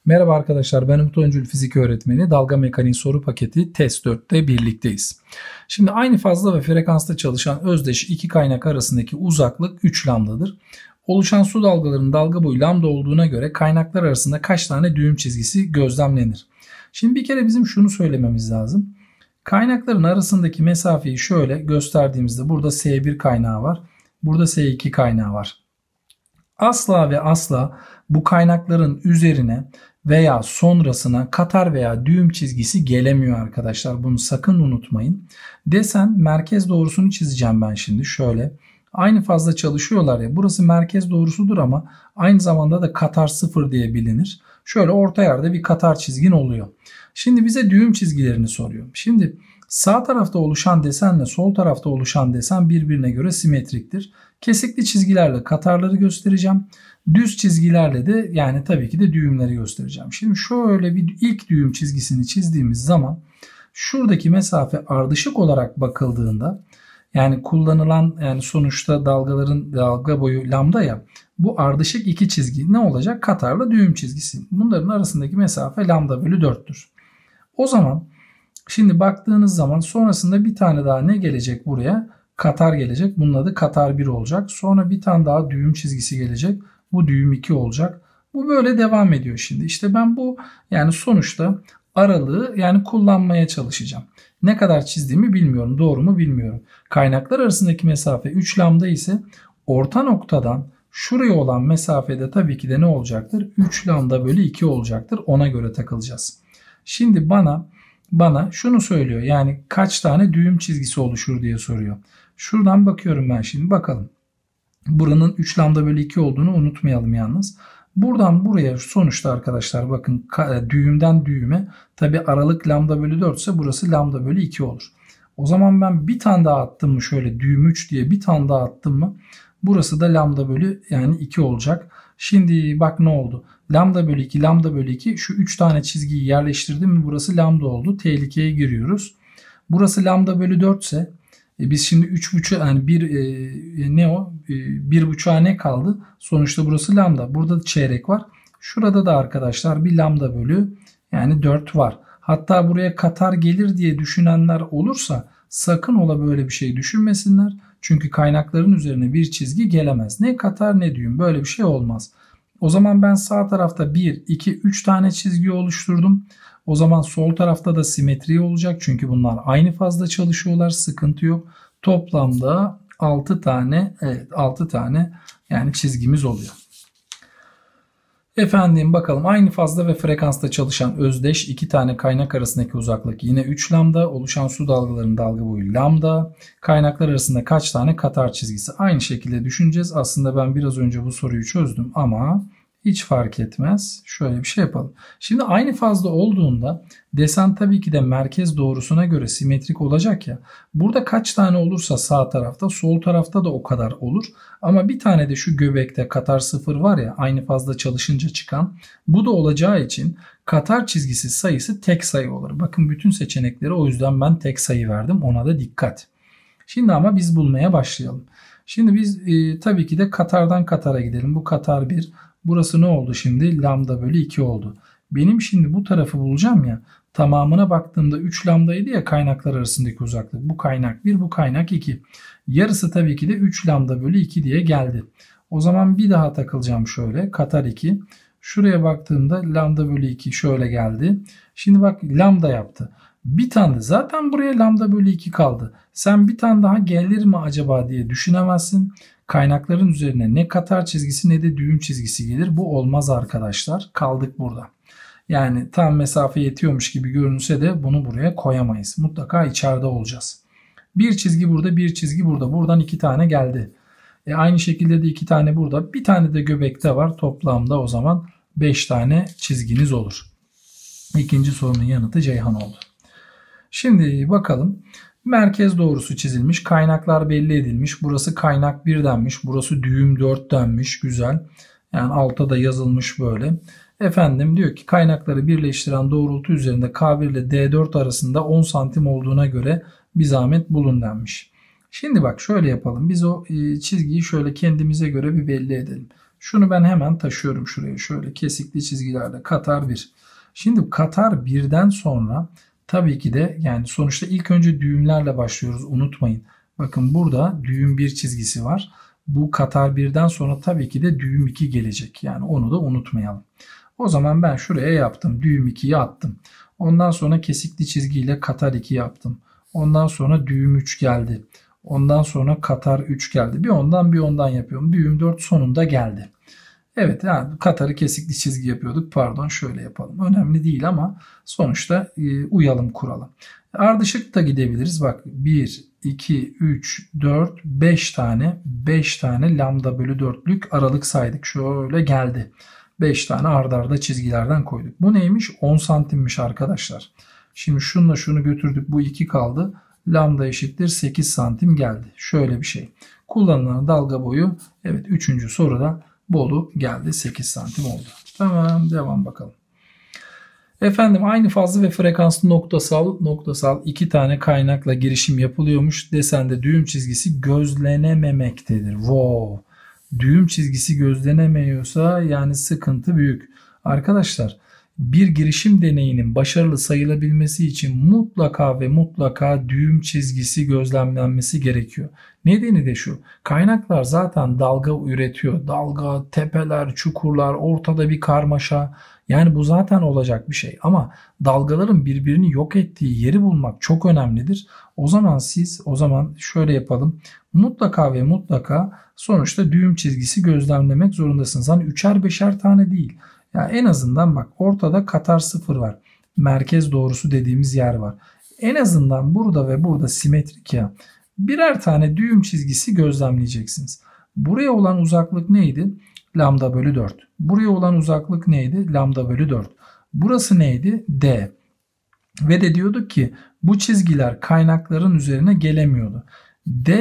Merhaba arkadaşlar, ben Umut Öncül Fizik Öğretmeni. Dalga Mekaniği soru paketi test 4'te birlikteyiz. Şimdi aynı fazla ve frekansta çalışan özdeş iki kaynak arasındaki uzaklık 3 lambdadır. Oluşan su dalgalarının dalga boyu lambda olduğuna göre kaynaklar arasında kaç tane düğüm çizgisi gözlemlenir? Şimdi bir kere bizim şunu söylememiz lazım. Kaynakların arasındaki mesafeyi şöyle gösterdiğimizde burada S1 kaynağı var. Burada S2 kaynağı var. Asla ve asla bu kaynakların üzerine veya sonrasına katar veya düğüm çizgisi gelemiyor arkadaşlar. Bunu sakın unutmayın. Desen merkez doğrusunu çizeceğim ben şimdi şöyle. Aynı fazla çalışıyorlar ya, burası merkez doğrusudur ama aynı zamanda da katar 0 diye bilinir. Şöyle orta yerde bir katar çizgin oluyor. Şimdi bize düğüm çizgilerini soruyor. Şimdi sağ tarafta oluşan desenle sol tarafta oluşan desen birbirine göre simetriktir. Kesikli çizgilerle katarları göstereceğim. Düz çizgilerle de yani tabii ki de düğümleri göstereceğim. Şimdi şöyle bir ilk düğüm çizgisini çizdiğimiz zaman şuradaki mesafe ardışık olarak bakıldığında yani kullanılan yani sonuçta dalgaların dalga boyu lambda ya, bu ardışık iki çizgi ne olacak? Katarla düğüm çizgisi. Bunların arasındaki mesafe lambda bölü 4'tür. O zaman şimdi baktığınız zaman sonrasında bir tane daha ne gelecek buraya? Katar gelecek. Bunun adı katar 1 olacak. Sonra bir tane daha düğüm çizgisi gelecek. Bu düğüm 2 olacak. Bu böyle devam ediyor şimdi. İşte ben bu yani sonuçta aralığı yani kullanmaya çalışacağım. Ne kadar çizdiğimi bilmiyorum. Doğru mu bilmiyorum. Kaynaklar arasındaki mesafe 3 lambda ise orta noktadan şuraya olan mesafede tabii ki de ne olacaktır? 3 lambda bölü 2 olacaktır. Ona göre takılacağız. Şimdi bana şunu söylüyor. Yani kaç tane düğüm çizgisi oluşur diye soruyor. Şuradan bakıyorum ben şimdi. Bakalım. Buranın 3 lambda bölü 2 olduğunu unutmayalım yalnız. Buradan buraya sonuçta arkadaşlar bakın düğümden düğüme tabi aralık lambda bölü 4 ise burası lambda bölü 2 olur. O zaman ben bir tane daha attım mı şöyle düğüm 3 diye bir tane daha attım mı burası da lambda bölü yani 2 olacak. Şimdi bak ne oldu? Lambda bölü 2 lambda bölü 2 şu 3 tane çizgiyi yerleştirdim mi burası lambda oldu. Tehlikeye giriyoruz. Burası lambda bölü 4 ise biz şimdi 3,5 yani ne o? 1,5'a ne kaldı? Sonuçta burası lambda. Burada da çeyrek var. Şurada da arkadaşlar bir lambda bölü yani 4 var. Hatta buraya katar gelir diye düşünenler olursa sakın ola böyle bir şey düşünmesinler. Çünkü kaynakların üzerine bir çizgi gelemez. Ne katar ne düğüm böyle bir şey olmaz. O zaman ben sağ tarafta 1, 2, 3 tane çizgi oluşturdum. O zaman sol tarafta da simetri olacak. Çünkü bunlar aynı fazla çalışıyorlar. Sıkıntı yok. Toplamda 6 tane yani çizgimiz oluyor. Efendim bakalım aynı fazla ve frekansta çalışan özdeş iki tane kaynak arasındaki uzaklık yine 3 lambda. Oluşan su dalgalarının dalga boyu lambda. Kaynaklar arasında kaç tane katar çizgisi? Aynı şekilde düşüneceğiz. Aslında ben biraz önce bu soruyu çözdüm ama hiç fark etmez. Şöyle bir şey yapalım. Şimdi aynı fazla olduğunda desen tabii ki de merkez doğrusuna göre simetrik olacak ya. Burada kaç tane olursa sağ tarafta sol tarafta da o kadar olur. Ama bir tane de şu göbekte katar 0 var ya aynı fazla çalışınca çıkan. Bu da olacağı için katar çizgisi sayısı tek sayı olur. Bakın bütün seçenekleri o yüzden ben tek sayı verdim. Ona da dikkat. Şimdi ama biz bulmaya başlayalım. Şimdi biz tabii ki de katardan katara gidelim. Bu katar 1. Burası ne oldu şimdi? Lambda bölü 2 oldu. Benim şimdi bu tarafı bulacağım ya. Tamamına baktığımda 3 lambdaydı ya kaynaklar arasındaki uzaklık. Bu kaynak 1, bu kaynak 2. Yarısı tabii ki de 3 lambda bölü 2 diye geldi. O zaman bir daha takılacağım şöyle. Katar 2. Şuraya baktığımda lambda bölü 2 şöyle geldi. Şimdi bak lambda yaptı. Bir tane de zaten buraya lambda bölü 2 kaldı. Sen bir tane daha gelir mi acaba diye düşünemezsin. Kaynakların üzerine ne katar çizgisi ne de düğüm çizgisi gelir. Bu olmaz arkadaşlar. Kaldık burada. Yani tam mesafe yetiyormuş gibi görünse de bunu buraya koyamayız. Mutlaka içeride olacağız. Bir çizgi burada, bir çizgi burada. Buradan 2 tane geldi. Aynı şekilde de 2 tane burada. Bir tane de göbekte var. Toplamda o zaman 5 tane çizginiz olur. İkinci sorunun yanıtı Ceyhan oldu. Şimdi bakalım. Merkez doğrusu çizilmiş. Kaynaklar belli edilmiş. Burası kaynak 1 denmiş. Burası düğüm 4 denmiş. Güzel. Yani altta da yazılmış böyle. Efendim diyor ki kaynakları birleştiren doğrultu üzerinde K1 ile D4 arasında 10 santim olduğuna göre bir zahmet bulun denmiş. Şimdi bak şöyle yapalım. Biz o çizgiyi şöyle kendimize göre bir belli edelim. Şunu ben hemen taşıyorum şuraya. Şöyle kesikli çizgilerle Katar 1. Şimdi Katar 1'den sonra tabii ki de yani sonuçta ilk önce düğümlerle başlıyoruz. Unutmayın. Bakın burada düğüm 1 çizgisi var. Bu Katar 1'den sonra tabii ki de düğüm 2 gelecek. Yani onu da unutmayalım. O zaman ben şuraya yaptım. Düğüm 2'yi attım. Ondan sonra kesikli çizgiyle Katar 2 yaptım. Ondan sonra düğüm 3 geldi. Ondan sonra Katar 3 geldi. Bir ondan yapıyorum. Düğüm 4 sonunda geldi. Evet, yani Katar'ı kesikli çizgi yapıyorduk. Pardon, şöyle yapalım. Önemli değil ama sonuçta uyalım kurala. Ardışık da gidebiliriz. Bak 1, 2, 3, 4, 5 tane lambda bölü 4'lük aralık saydık. Şöyle geldi. 5 tane arda arda çizgilerden koyduk. Bu neymiş? 10 santimmiş arkadaşlar. Şimdi şununla şunu götürdük. Bu 2 kaldı. Lambda eşittir 8 santim geldi. Şöyle bir şey. Kullanılan dalga boyu, evet 3. soruda Bolu geldi, 8 santim oldu. Tamam, devam bakalım. Efendim aynı fazlı ve frekanslı noktasal 2 tane kaynakla girişim yapılıyormuş. Desende düğüm çizgisi gözlenememektedir. Wow. Düğüm çizgisi gözlenemiyorsa yani sıkıntı büyük. Arkadaşlar bir girişim deneyinin başarılı sayılabilmesi için mutlaka ve mutlaka düğüm çizgisi gözlemlenmesi gerekiyor. Nedeni de şu: kaynaklar zaten dalga üretiyor. Dalga, tepeler, çukurlar, ortada bir karmaşa. Yani bu zaten olacak bir şey. Ama dalgaların birbirini yok ettiği yeri bulmak çok önemlidir. O zaman şöyle yapalım. Mutlaka ve mutlaka sonuçta düğüm çizgisi gözlemlemek zorundasınız. Hani 3'er 5'er tane değil. Ya en azından bak, ortada Katar 0 var. Merkez doğrusu dediğimiz yer var. En azından burada ve burada simetrik ya. Birer tane düğüm çizgisi gözlemleyeceksiniz. Buraya olan uzaklık neydi? Lambda bölü 4. Buraya olan uzaklık neydi? Lambda bölü 4. Burası neydi? D. Ve de diyorduk ki bu çizgiler kaynakların üzerine gelemiyordu. D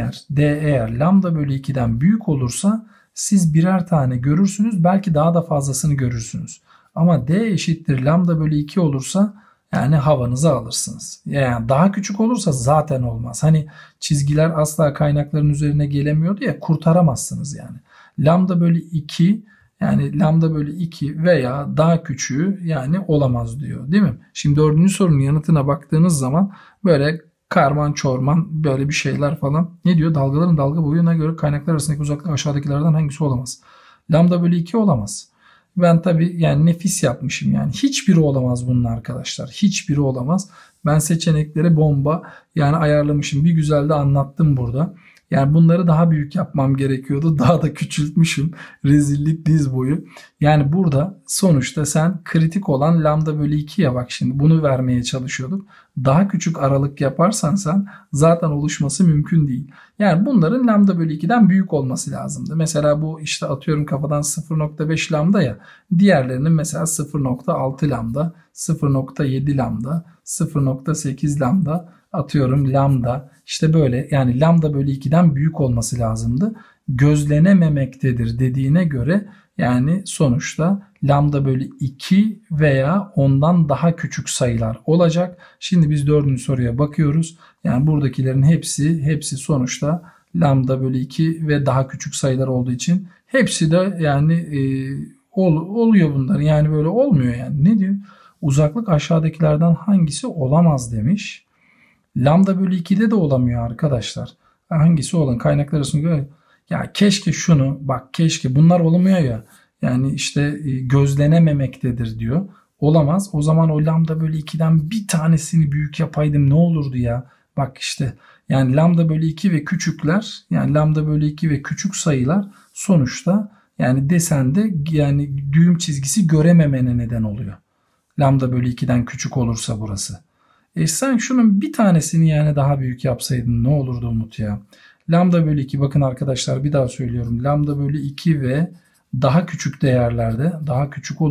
eğer lambda bölü 2'den büyük olursa siz birer tane görürsünüz. Belki daha da fazlasını görürsünüz. Ama D eşittir lambda bölü 2 olursa yani havanızı alırsınız. Yani daha küçük olursa zaten olmaz. Hani çizgiler asla kaynakların üzerine gelemiyordu ya, kurtaramazsınız yani. Lambda bölü 2 yani lambda bölü 2 veya daha küçüğü yani olamaz diyor, değil mi? Şimdi 4. sorunun yanıtına baktığınız zaman böyle karman çorman böyle bir şeyler falan. Ne diyor? Dalgaların dalga boyuna göre kaynaklar arasındaki uzaklık aşağıdakilerden hangisi olamaz? Lambda bölü 2 olamaz. Ben tabii yani nefis yapmışım yani. Hiçbiri olamaz bunun arkadaşlar. Hiçbiri olamaz. Ben seçenekleri bomba yani ayarlamışım. Bir güzel de anlattım burada. Yani bunları daha büyük yapmam gerekiyordu. Daha da küçültmüşüm. Rezillik diz boyu. Yani burada sonuçta sen kritik olan lambda bölü 2'ye bak, şimdi bunu vermeye çalışıyorduk. Daha küçük aralık yaparsan sen zaten oluşması mümkün değil. Yani bunların lambda bölü 2'den büyük olması lazımdı. Mesela bu işte atıyorum kafadan 0.5 lambda ya. Diğerlerinin mesela 0.6 lambda, 0.7 lambda, 0.8 lambda, atıyorum lambda, işte böyle yani lambda bölü 2'den büyük olması lazımdı. Gözlenememektedir dediğine göre yani sonuçta lambda bölü 2 veya ondan daha küçük sayılar olacak. Şimdi biz 4. soruya bakıyoruz. Yani buradakilerin hepsi sonuçta lambda bölü 2 ve daha küçük sayılar olduğu için hepsi de yani oluyor bunlar. Yani böyle olmuyor yani. Ne diyor? Uzaklık aşağıdakilerden hangisi olamaz demiş. Lambda bölü 2'de de olamıyor arkadaşlar. Hangisi olan kaynaklar arasında göre? Ya keşke şunu bak, keşke bunlar olamıyor ya. Yani işte gözlenememektedir diyor. Olamaz. O zaman o lambda bölü 2'den bir tanesini büyük yapaydım ne olurdu ya? Bak işte yani lambda bölü 2 ve küçükler, yani lambda bölü 2 ve küçük sayılar sonuçta yani desende yani düğüm çizgisi görememene neden oluyor. Lambda bölü 2'den küçük olursa burası. Sen şunun bir tanesini yani daha büyük yapsaydın ne olurdu Umut ya? Lambda bölü 2, bakın arkadaşlar bir daha söylüyorum. Lambda bölü 2 ve daha küçük değerlerde daha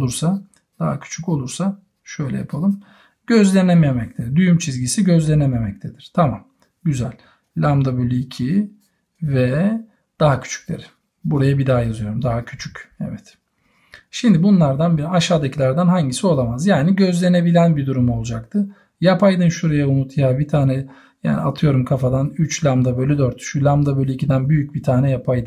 küçük olursa şöyle yapalım. Gözlenememektedir. Düğüm çizgisi gözlenememektedir. Tamam. Güzel. Lambda bölü 2 ve daha küçükleri. Buraya bir daha yazıyorum. Daha küçük. Evet. Şimdi bunlardan bir aşağıdakilerden hangisi olamaz? Yani gözlenebilen bir durum olacaktı. Yapaydın şuraya Umut ya bir tane, yani atıyorum kafadan 3 lambda bölü 4. Şu lambda bölü 2'den büyük bir tane yapaydın.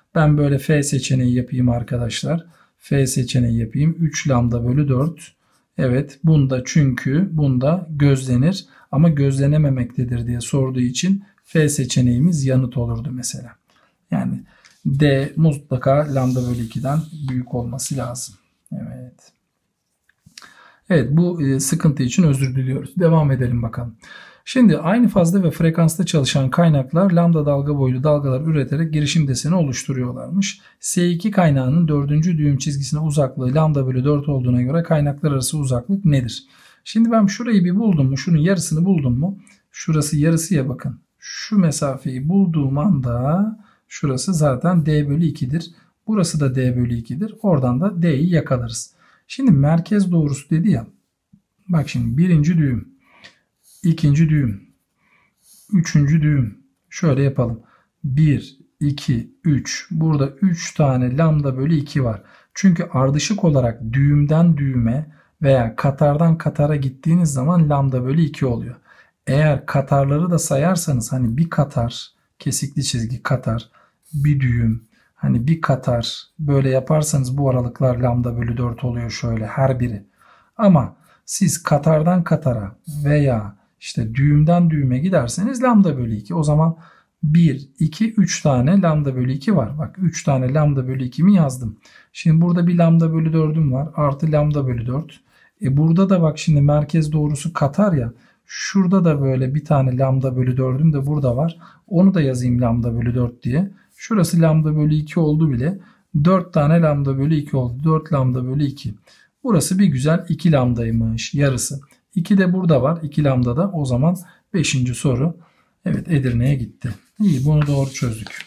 Ben böyle F seçeneği yapayım arkadaşlar. F seçeneği yapayım. 3 lambda bölü 4. Evet, bunda çünkü bunda gözlenir ama gözlenememektedir diye sorduğu için F seçeneğimiz yanıt olurdu mesela. Yani D mutlaka lambda bölü 2'den büyük olması lazım. Evet. Evet, bu sıkıntı için özür diliyoruz. Devam edelim bakalım. Şimdi aynı fazda ve frekansta çalışan kaynaklar lambda dalga boylu dalgalar üreterek girişim deseni oluşturuyorlarmış. S2 kaynağının 4. düğüm çizgisine uzaklığı lambda bölü 4 olduğuna göre kaynaklar arası uzaklık nedir? Şimdi ben şurayı bir buldum mu? Şunun yarısını buldum mu? Şurası yarısı ya, bakın. Şu mesafeyi bulduğum anda şurası zaten D bölü 2'dir. Burası da D bölü 2'dir. Oradan da D'yi yakalarız. Şimdi merkez doğrusu dedi ya. Bak şimdi birinci düğüm, ikinci düğüm, üçüncü düğüm. Şöyle yapalım. 1, 2, 3. Burada 3 tane lambda bölü 2 var. Çünkü ardışık olarak düğümden düğüme veya katardan katara gittiğiniz zaman lambda bölü 2 oluyor. Eğer katarları da sayarsanız hani bir katar, kesikli çizgi katar, bir düğüm, hani bir katar böyle yaparsanız bu aralıklar lambda bölü 4 oluyor şöyle her biri. Ama siz katardan katara veya işte düğümden düğüme giderseniz lambda bölü 2. O zaman 1, 2, 3 tane lambda bölü 2 var. Bak 3 tane lambda bölü 2'mi yazdım. Şimdi burada bir lambda bölü 4'üm var. Artı lambda bölü 4. Burada da bak şimdi merkez doğrusu katar ya. Şurada da böyle bir tane lambda bölü 4'üm de burada var. Onu da yazayım lambda bölü 4 diye. Şurası lambda bölü 2 oldu bile. 4 tane lambda bölü 2 oldu. 4 lambda bölü 2. Burası bir güzel 2 lambdaymış yarısı. 2 de burada var. 2 lambda da o zaman 5. soru. Evet, Edirne'ye gitti. İyi, bunu doğru çözdük.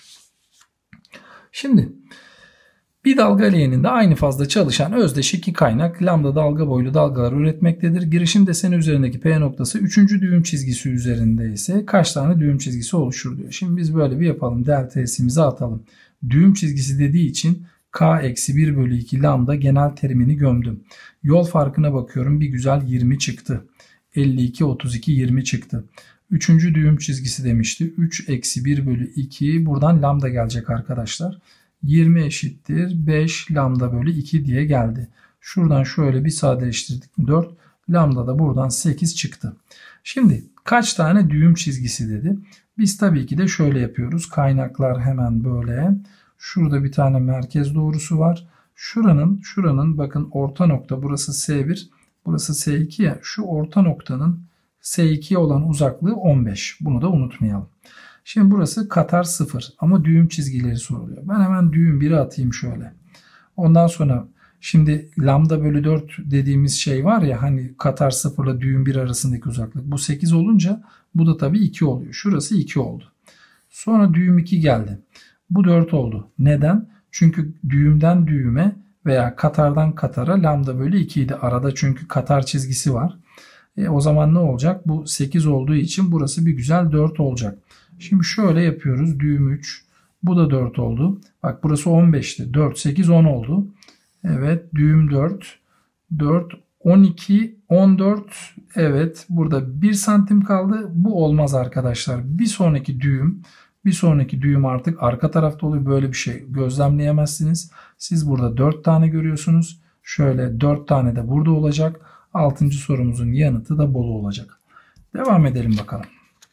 Şimdi bir dalga leğeninde aynı fazda çalışan özdeş iki kaynak lambda dalga boylu dalgalar üretmektedir. Girişim deseni üzerindeki P noktası 3. düğüm çizgisi üzerinde ise kaç tane düğüm çizgisi oluşur diyor. Şimdi biz böyle bir yapalım. Delta S'imizi atalım. Düğüm çizgisi dediği için K-1 bölü 2 lambda genel terimini gömdüm. Yol farkına bakıyorum. Bir güzel 20 çıktı. 52, 32, 20 çıktı. 3. düğüm çizgisi demişti. 3 eksi 1 bölü 2. Buradan lambda gelecek arkadaşlar. 20 eşittir 5 lambda bölü 2 diye geldi. Şuradan şöyle bir sadeleştirdik. 4 lambda da buradan 8 çıktı. Şimdi kaç tane düğüm çizgisi dedi. Biz tabii ki de şöyle yapıyoruz. Kaynaklar hemen böyle. Şurada bir tane merkez doğrusu var. Şuranın bakın orta nokta burası S1, burası S2 ya. Şu orta noktanın S2'ye olan uzaklığı 15. Bunu da unutmayalım. Şimdi burası katar 0 ama düğüm çizgileri soruluyor. Ben hemen düğüm 1'i atayım şöyle. Ondan sonra şimdi lambda bölü 4 dediğimiz şey var ya hani katar 0 ile düğüm 1 arasındaki uzaklık. Bu 8 olunca bu da tabii 2 oluyor. Şurası 2 oldu. Sonra düğüm 2 geldi. Bu 4 oldu. Neden? Çünkü düğümden düğüme veya katardan katara lambda bölü 2 idi. Arada çünkü katar çizgisi var. O zaman ne olacak? Bu 8 olduğu için burası bir güzel 4 olacak. Şimdi şöyle yapıyoruz. Düğüm 3. Bu da 4 oldu. Bak burası 15'ti. 4, 8, 10 oldu. Evet. Düğüm 4. 4, 12, 14. Evet. Burada 1 santim kaldı. Bu olmaz arkadaşlar. Bir sonraki düğüm artık arka tarafta oluyor. Böyle bir şey gözlemleyemezsiniz. Siz burada 4 tane görüyorsunuz. Şöyle 4 tane de burada olacak. 6. sorumuzun yanıtı da Bolu olacak. Devam edelim bakalım.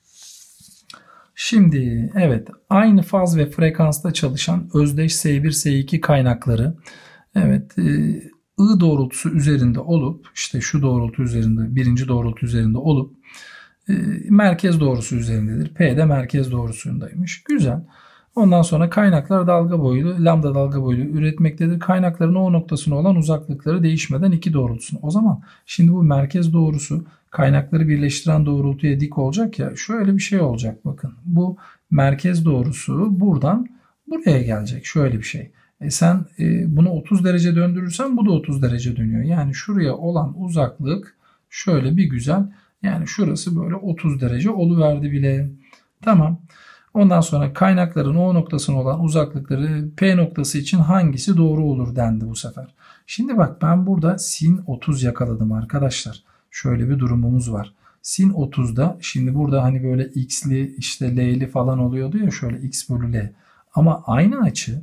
Şimdi evet aynı faz ve frekansta çalışan özdeş S1 S2 kaynakları evet I doğrultusu üzerinde olup işte şu doğrultu üzerinde birinci doğrultu üzerinde olup merkez doğrusu üzerindedir. P de merkez doğrusundaymış. Güzel. Ondan sonra kaynaklar dalga boylu, lambda dalga boylu üretmektedir. Kaynakların o noktasına olan uzaklıkları değişmeden iki doğrultusunu. O zaman şimdi bu merkez doğrusu kaynakları birleştiren doğrultuya dik olacak ya. Şöyle bir şey olacak bakın. Bu merkez doğrusu buradan buraya gelecek. Şöyle bir şey. Sen bunu 30 derece döndürürsen bu da 30 derece dönüyor. Yani şuraya olan uzaklık şöyle bir güzel. Yani şurası böyle 30 derece oluverdi bile. Tamam. Ondan sonra kaynakların o noktasına olan uzaklıkları P noktası için hangisi doğru olur dendi bu sefer. Şimdi bak ben burada sin 30 yakaladım arkadaşlar. Şöyle bir durumumuz var. Sin 30'da şimdi burada hani böyle x'li işte l'li falan oluyordu ya şöyle x bölü l. Ama aynı açı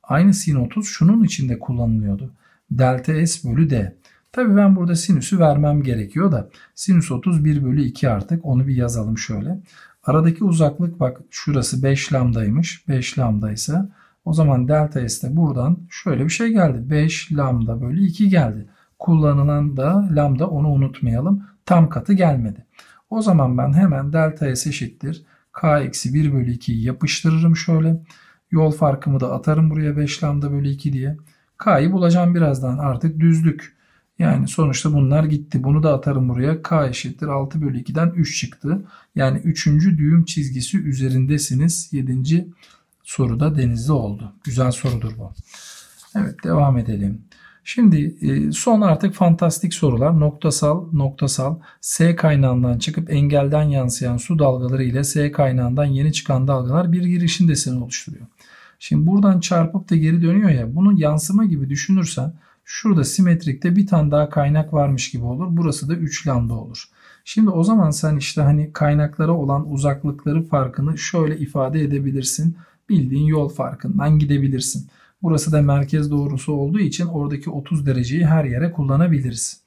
Aynı sin 30 şunun içinde kullanılıyordu. Delta S bölü D. Tabii ben burada sinüsü vermem gerekiyor da sinüs 30 1 bölü 2 artık. Onu bir yazalım şöyle. Aradaki uzaklık bak şurası 5 lambdaymış. 5 lambda ise o zaman delta S de buradan şöyle bir şey geldi. 5 lambda bölü 2 geldi. Kullanılan da lambda, onu unutmayalım. Tam katı gelmedi. O zaman ben hemen delta S eşittir K eksi 1 bölü 2'yi yapıştırırım şöyle. Yol farkımı da atarım buraya 5 lambda bölü 2 diye. K'yı bulacağım birazdan, artık düzlük. Yani sonuçta bunlar gitti. Bunu da atarım buraya. K eşittir 6 bölü 2'den 3 çıktı. Yani 3. düğüm çizgisi üzerindesiniz. 7. soruda denizli oldu. Güzel sorudur bu. Evet, devam edelim. Şimdi son artık fantastik sorular. Noktasal S kaynağından çıkıp engelden yansıyan su dalgaları ile S kaynağından yeni çıkan dalgalar bir girişim deseni oluşturuyor. Şimdi buradan çarpıp da geri dönüyor ya, bunun yansıma gibi düşünürsen şurada simetrikte bir tane daha kaynak varmış gibi olur. Burası da 3 lambda olur. Şimdi o zaman sen işte hani kaynaklara olan uzaklıkları farkını şöyle ifade edebilirsin. Bildiğin yol farkından gidebilirsin. Burası da merkez doğrusu olduğu için oradaki 30 dereceyi her yere kullanabiliriz.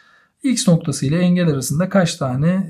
X noktası ile engel arasında kaç tane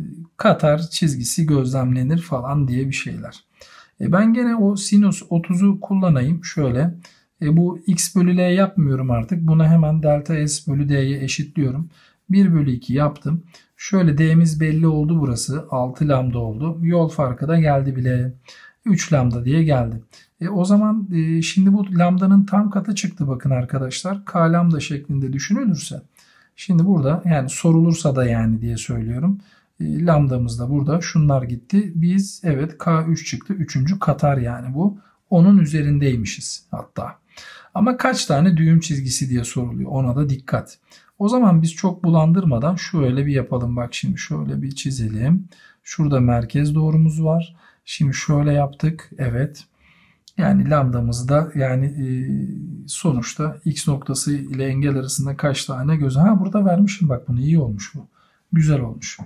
katar çizgisi gözlemlenir falan diye bir şeyler. Ben gene o sinüs 30'u kullanayım. Şöyle bu x bölü l yapmıyorum artık. Bunu hemen delta s bölü d'ye eşitliyorum. 1 bölü 2 yaptım. Şöyle d'miz belli oldu burası. 6 lambda oldu. Yol farkı da geldi bile. 3 lambda diye geldi. O zaman şimdi bu lambdanın tam katı çıktı bakın arkadaşlar. K lambda şeklinde düşünülürse. Şimdi burada yani sorulursa da yani diye söylüyorum. Lambdamız da burada. Şunlar gitti. Biz evet K3 çıktı. 3. katar yani bu. Onun üzerindeymişiz hatta. Ama kaç tane düğüm çizgisi diye soruluyor. Ona da dikkat. O zaman biz çok bulandırmadan şöyle bir yapalım. Bak şimdi şöyle bir çizelim. Şurada merkez doğrumuz var. Şimdi şöyle yaptık. Evet. Yani lambdamızı da yani sonuçta x noktası ile engel arasında kaç tane göz. Ha, burada vermişim bak bunu, iyi olmuş bu. Güzel olmuş.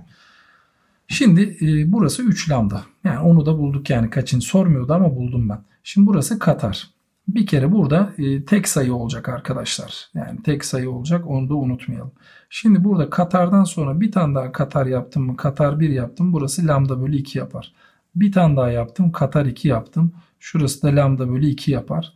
Şimdi burası 3 lambda. Yani onu da bulduk, yani kaçıncı sormuyordu ama buldum ben. Şimdi burası katar. Bir kere burada tek sayı olacak arkadaşlar. Yani tek sayı olacak, onu da unutmayalım. Şimdi burada katardan sonra bir tane daha katar yaptım mı? Katar 1 yaptım. Burası lambda bölü 2 yapar. Bir tane daha yaptım. Katar 2 yaptım. Şurası da lambda bölü 2 yapar.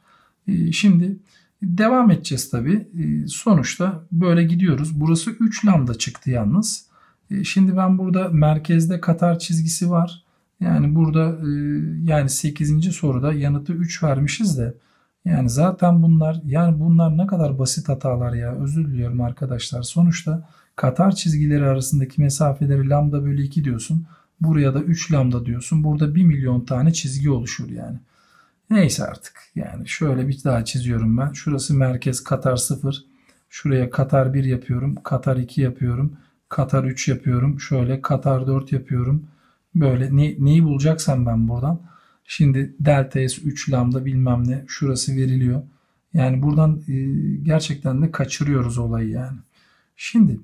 Şimdi devam edeceğiz tabii. Sonuçta böyle gidiyoruz. Burası 3 lambda çıktı yalnız. Şimdi ben burada merkezde katar çizgisi var. Yani burada yani 8. soruda yanıtı 3 vermişiz de. Yani zaten bunlar ne kadar basit hatalar ya. Özür diliyorum arkadaşlar. Sonuçta katar çizgileri arasındaki mesafeleri lambda bölü 2 diyorsun. Buraya da 3 lambda diyorsun. Burada 1 milyon tane çizgi oluşur yani. Neyse artık. Yani şöyle bir daha çiziyorum ben. Şurası merkez katar 0. Şuraya katar 1 yapıyorum. Katar 2 yapıyorum. Katar 3 yapıyorum. Şöyle katar 4 yapıyorum. Böyle neyi bulacaksam ben buradan. Şimdi delta S 3 lambda bilmem ne. Şurası veriliyor. Yani buradan gerçekten de kaçırıyoruz olayı yani. Şimdi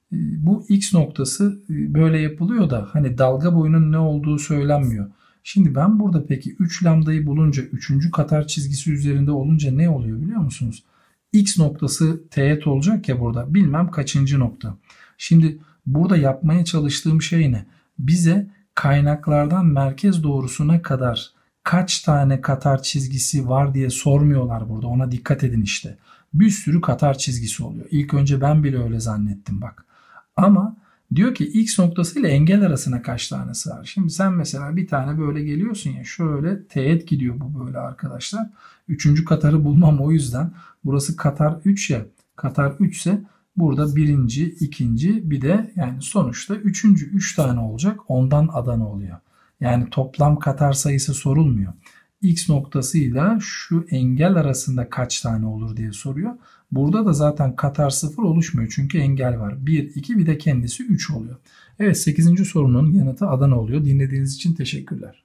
bu x noktası böyle yapılıyor da hani dalga boyunun ne olduğu söylenmiyor. Şimdi ben burada peki 3 lambdayı bulunca 3. katar çizgisi üzerinde olunca ne oluyor biliyor musunuz? X noktası teğet olacak ya burada, bilmem kaçıncı nokta. Şimdi burada yapmaya çalıştığım şey ne? Bize kaynaklardan merkez doğrusuna kadar kaç tane katar çizgisi var diye sormuyorlar burada. Ona dikkat edin işte. Bir sürü katar çizgisi oluyor. İlk önce ben bile öyle zannettim bak. Ama diyor ki x noktası ile engel arasına kaç tanesi var? Şimdi sen mesela bir tane böyle geliyorsun ya, şöyle teğet gidiyor bu böyle arkadaşlar. 3. katarı bulmam o yüzden. Burası katar 3 ya. Katar 3 ise burada 1. 2. bir de yani sonuçta 3. 3 tane olacak. Ondan Adana oluyor. Yani toplam katar sayısı sorulmuyor. X noktasıyla şu engel arasında kaç tane olur diye soruyor. Burada da zaten katar 0 oluşmuyor. Çünkü engel var. 1, 2 bir de kendisi 3 oluyor. Evet, 8. sorunun yanıtı Adana oluyor. Dinlediğiniz için teşekkürler.